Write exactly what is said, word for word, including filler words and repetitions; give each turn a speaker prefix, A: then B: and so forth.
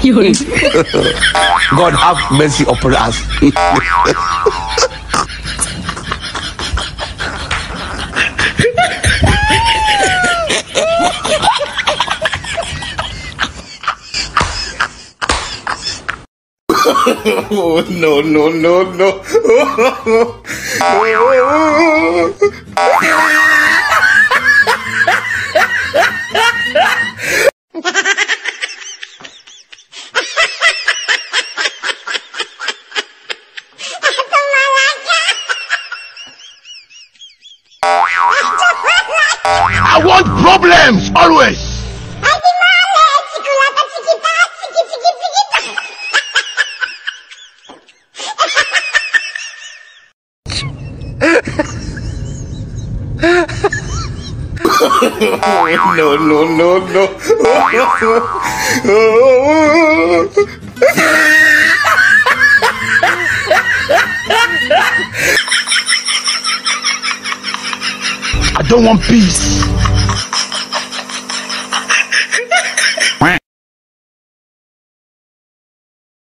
A: God have mercy upon us.
B: Oh, no, no, no, no.
C: I want problems always.
B: No, no, no, no.
C: I don't want peace.